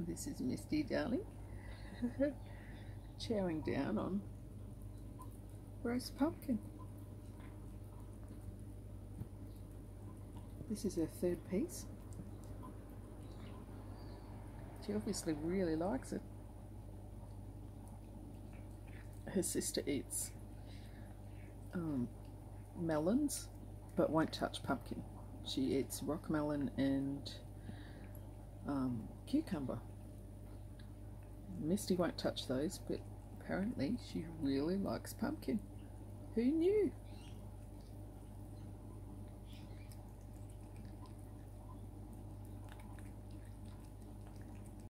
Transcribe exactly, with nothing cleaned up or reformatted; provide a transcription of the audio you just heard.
This is Misty, darling, chowing down on roast pumpkin. This is her third piece. She obviously really likes it. Her sister eats um, melons, but won't touch pumpkin. She eats rock melon and um, cucumber. Misty won't touch those, but apparently she really likes pumpkin. Who knew?